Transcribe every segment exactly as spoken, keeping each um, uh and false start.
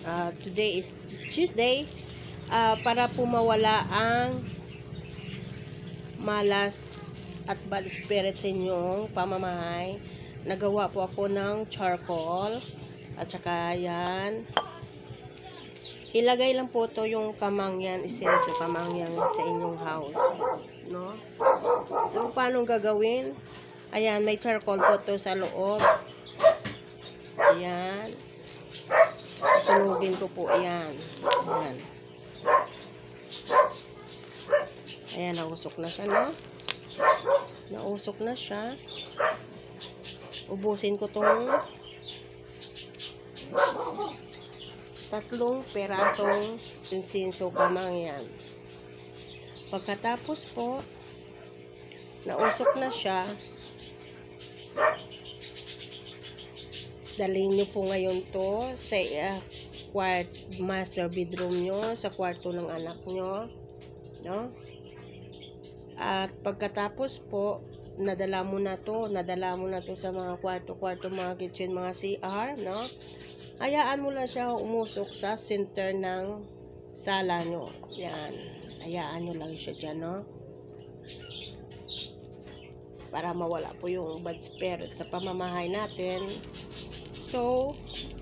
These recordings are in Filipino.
Uh, today is Tuesday. Uh, para po mawala ang malas at bad spirit sa inyong pamamahay, nagawa po ako ng charcoal. At saka yan, ilagay lang po to yung kamang yan, essence yung kamang yan sa inyong house, no? So, paano gagawin? Ayan, may charcoal po to sa loob. Ayan. Sunugin ko po yan. Ayan. Ayan, nausok na siya, no? Nausok na siya. Ubusin ko tong tatlong perasong insinso kamang yan. Pagkatapos po, nausok na siya, dalhin nyo po ngayon to sa uh, quart master bedroom nyo, sa kwarto ng anak nyo, no? At pagkatapos po, nadala mo na to, nadala mo na to sa mga kwarto-kwarto, mga kitchen, mga C R, no? Hayaan mo lang siya umusok sa center ng sala nyo. Yan. Hayaan nyo lang siya dyan, no? Para mawala po yung bad spirit sa pamamahay natin. So,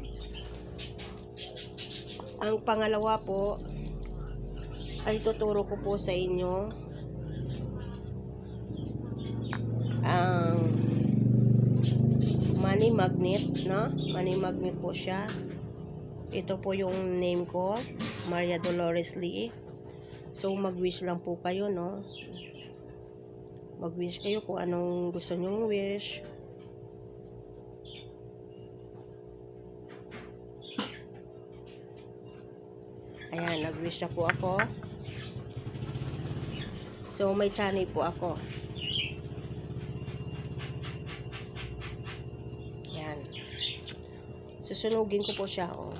ang pangalawa po, ay tuturo ko po sa inyo ang money magnet, no? Money magnet po siya. Ito po yung name ko, Ma.Dolores. So, mag-wish lang po kayo, no? Mag-wish kayo kung anong gusto nyong wish. Ayan, nag-wish na po ako. So, may chani po ako. Ayan. Susunugin ko po siya, oh.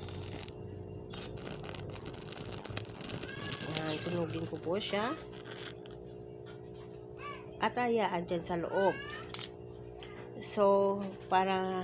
Ayan, sunugin ko po siya. At hayaan dyan sa loob. So, para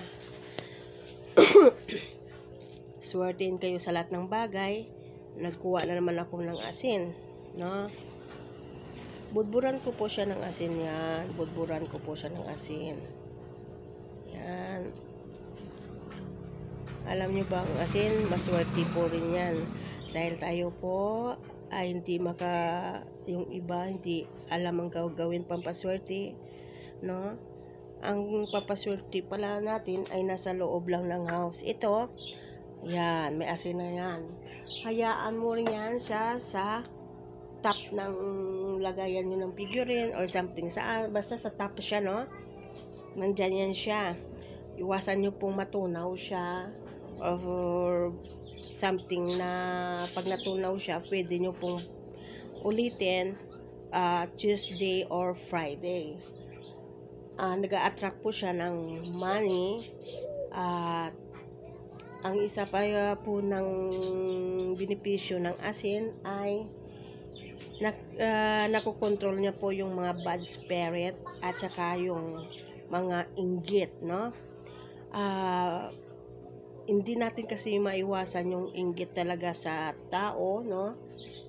swertein kayo sa lahat ng bagay, nagkuha na naman ako ng asin, no? Budburan ko po siya ng asin yan. Budburan ko po siya ng asin. Yan. Alam nyo ba, ang asin, maswerte po rin yan. Dahil tayo po ay hindi maka, yung iba hindi alam ang gawin pampaswerte, no? Ang pampaswerte pala natin ay nasa loob lang ng house. Ito, yan, may asin na yan. Hayaan mo rin yan siya sa top ng lagayan nyo ng figurine or something. Saan? Basta sa top siya, no? Nandyan yan siya. Iwasan nyo pong matunaw siya or something na pag natunaw siya, pwede nyo pong ulitin uh, Tuesday or Friday. Uh, nag-a-attract po siya ng money at uh, ang isa pa po ng benepisyo ng asin ay nak, uh, nakokontrol niya po yung mga bad spirit at saka yung mga inggit, no? Uh, hindi natin kasi maiwasan yung inggit talaga sa tao, no?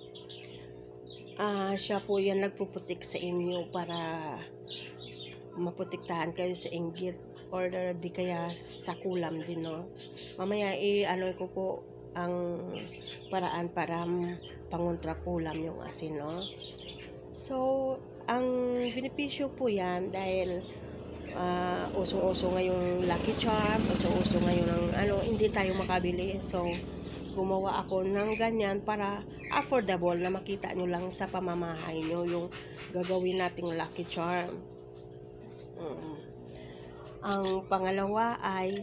Uh, siya po yan nagpuputik sa inyo para maprotektahan kayo sa inggit or di kaya sa kulam din, no? Mamaya i-ano ko po ang paraan para pangontra kulam yung asin, no? So, ang benepisyo po yan dahil uh, usong-uso ngayong Lucky Charm, usong-uso ngayon ng ano, hindi tayo makabili. So, gumawa ako ng ganyan para affordable na makita nyo lang sa pamamahay nyo yung gagawin nating Lucky Charm. Mm. Ang pangalawa ay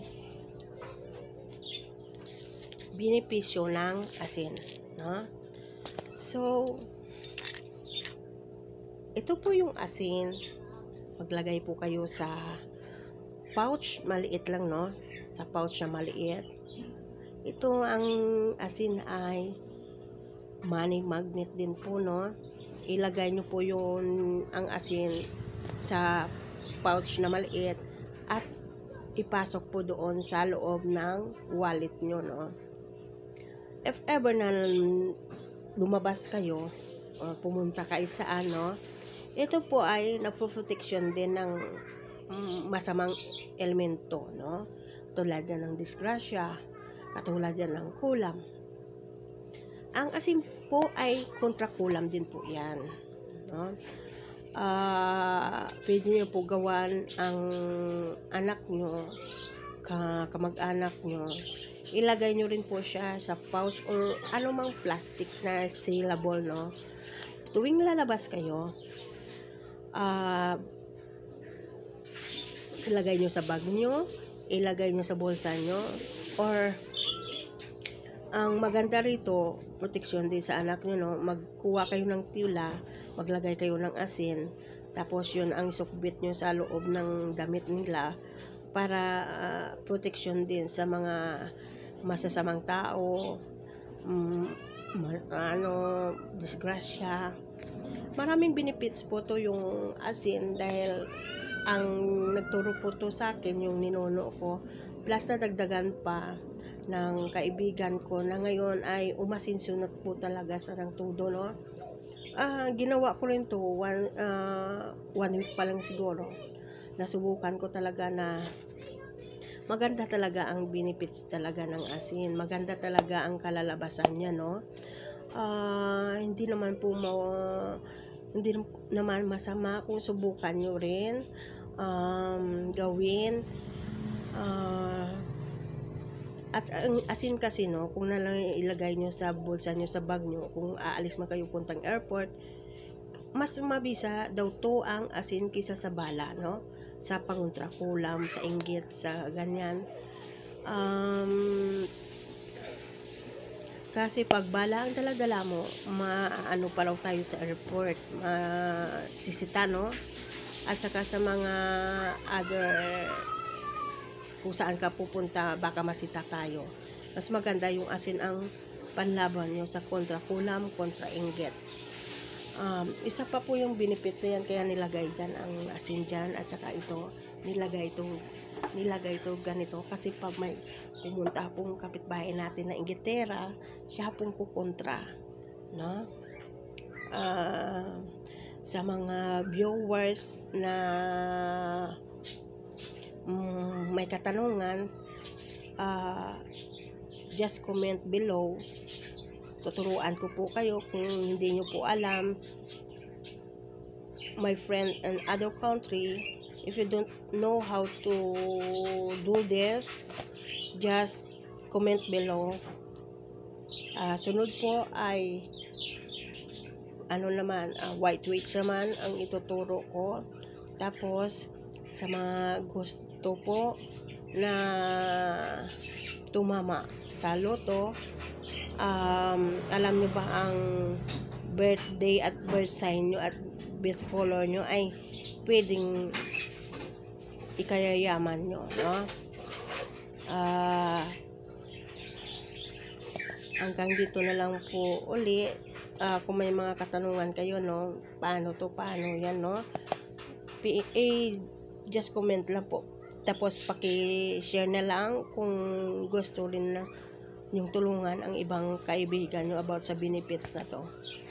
benepisyo ng asin, no? So, ito po yung asin. Maglagay po kayo sa pouch, maliit lang, no? Sa pouch na maliit. Ito ang asin ay money magnet din po, no? Ilagay nyo po yung ang asin sa pouch na maliit at ipasok po doon sa loob ng wallet nyo, no? if ever na lumabas kayo o pumunta kayo sa ano, ito po ay nagpo-protection din ng mm, masamang elemento, no? Tulad yan ng disgrasya, katulad yan ng kulam. Ang asin po ay kontra kulam din po yan, no? Uh, pwede niyo po gawan ang anak nyo, ka, kamag-anak nyo, ilagay nyo rin po siya sa pouch or anumang plastic na sealable, no? Tuwing lalabas kayo, uh, ilagay nyo sa bag nyo, ilagay nyo sa bulsa nyo, or ang maganda rito, protection din sa anak nyo, no? Magkuha kayo ng tila, maglagay kayo ng asin, tapos yun ang sukbit nyo sa loob ng damit nila para uh, protection din sa mga masasamang tao, um, ano, disgrasya. Maraming benefits po to yung asin dahil ang nagturo po to sa akin yung ninuno ko, plus na dagdagan pa ng kaibigan ko na ngayon ay umasinsunod po talaga sa ng tudo, no? Uh, ginawa ko rin to one, uh, one week pa lang siguro. Nasubukan ko talaga na maganda talaga ang benefits talaga ng asin. Maganda talaga ang kalalabasan niya, no? Uh, hindi naman po ma hindi naman masama kung subukan nyo rin um, gawin. Uh, At ang asin kasi, no, kung na lang ilagay nyo sa bulsa nyo, sa bag nyo, kung aalis man kayo puntang airport, mas mabisa daw to ang asin kisa sa bala, no? Sa pangontra kulam, sa inggit, sa ganyan. Um, kasi pag bala ang dala-dala mo, maano pa raw tayo sa airport, masisita, no? At saka sa mga other kung saan ka pupunta, baka masita tayo. Mas maganda yung asin ang panlaban nyo sa kontra kulam, kontra inggit. Um, isa pa po yung benefits na yan, kaya nilagay dyan ang asin dyan, at saka ito, nilagay ito, nilagay ito ganito, kasi pag may pumunta pong kapitbahay natin na inggitera, siya pong kukontra, no? Uh, sa mga viewers na Um, may katanungan, uh, just comment below. Tuturuan ko po kayo kung hindi nyo po alam. My friend in other country, if you don't know how to do this, just comment below. Uh, sunod po ay ano naman, uh, white weight naman ang ituturo ko. Tapos sa mga gusto po na tumama sa loto, um, alam nyo ba ang birthday at birth sign nyo at best color nyo ay pwedeng ikayayaman nyo, no? Uh, hanggang dito na lang po uli. Uh, kung may mga katanungan kayo, no, paano to, paano yan, no, P A, just comment lang po. Tapos paki-share na lang kung gusto rin na yung tulungan ang ibang kaibigan nyo about sa benefits na to.